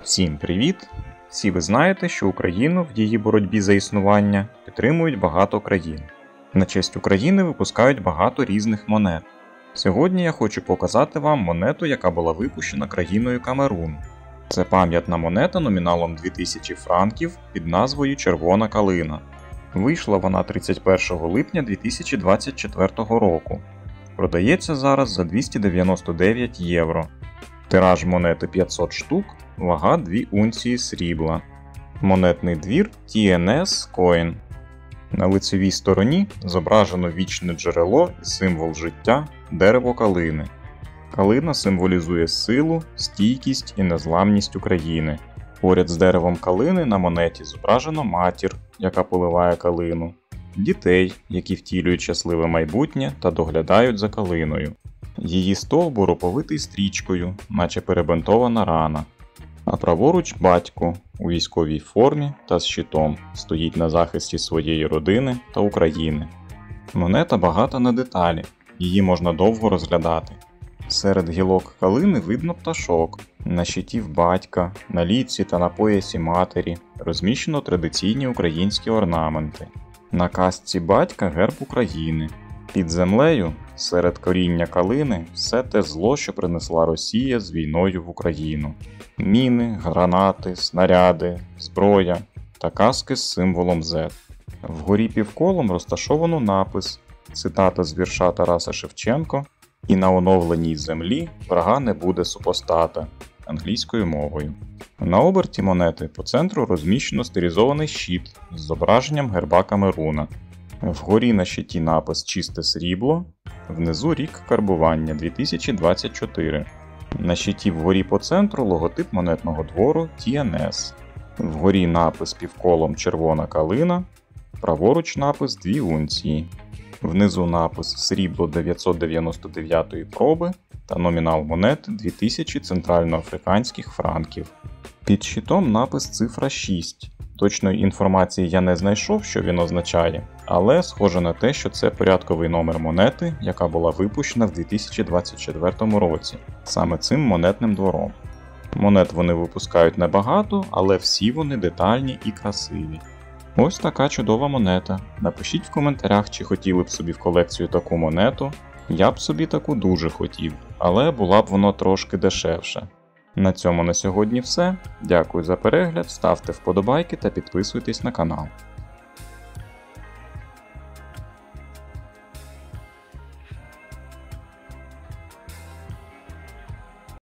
Всім привіт! Всі ви знаєте, що Україну в її боротьбі за існування підтримують багато країн. На честь України випускають багато різних монет. Сьогодні я хочу показати вам монету, яка була випущена країною Камерун. Це пам'ятна монета номіналом 2000 франків під назвою Червона калина. Вийшла вона 31 липня 2024 року. Продається зараз за 299 євро. Тираж монети 500 штук, вага 2 унції срібла. Монетний двір TNS Coin. На лицевій стороні зображено вічне джерело і символ життя – дерево калини. Калина символізує силу, стійкість і незламність України. Поряд з деревом калини на монеті зображено матір, яка поливає калину, дітей, які втілюють щасливе майбутнє та доглядають за калиною. Її стовбур оповитий стрічкою, наче перебинтована рана. А праворуч батько у військовій формі та з щитом стоїть на захисті своєї родини та України. Монета багата на деталі, її можна довго розглядати. Серед гілок калини видно пташок, на щиті в батька, на ліці та на поясі матері розміщено традиційні українські орнаменти. На касці батька герб України. Під землею, серед коріння калини, все те зло, що принесла Росія з війною в Україну. Міни, гранати, снаряди, зброя та каски з символом Z. Вгорі півколом розташовано напис, цитата з вірша Тараса Шевченко «І на оновленій землі врага не буде супостата» англійською мовою. На оберті монети по центру розміщено стилізований щит з зображенням герба Камеруна. Вгорі на щиті напис «Чисте срібло», внизу рік карбування 2024. На щиті вгорі по центру логотип монетного двору TNS. Вгорі напис півколом «Червона калина», праворуч напис 2 унції. Внизу напис «Срібло 999 проби» та номінал монети 2000 центральноафриканських франків. Під щитом напис цифра 6. Точної інформації я не знайшов, що він означає, але схоже на те, що це порядковий номер монети, яка була випущена в 2024 році, саме цим монетним двором. Монет вони випускають небагато, але всі вони детальні і красиві. Ось така чудова монета. Напишіть в коментарях, чи хотіли б собі в колекцію таку монету. Я б собі таку дуже хотів, але була б воно трошки дешевше. На цьому на сьогодні все. Дякую за перегляд, ставте вподобайки та підписуйтесь на канал.